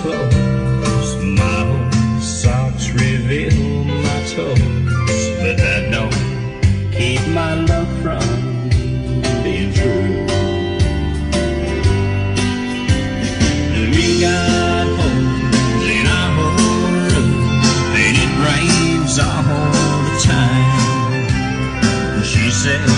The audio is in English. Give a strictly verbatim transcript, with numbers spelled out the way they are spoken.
clothes, my old socks reveal my toes, but that don't keep my love from being true. We got holes in our whole roof, and it rains all the time. She said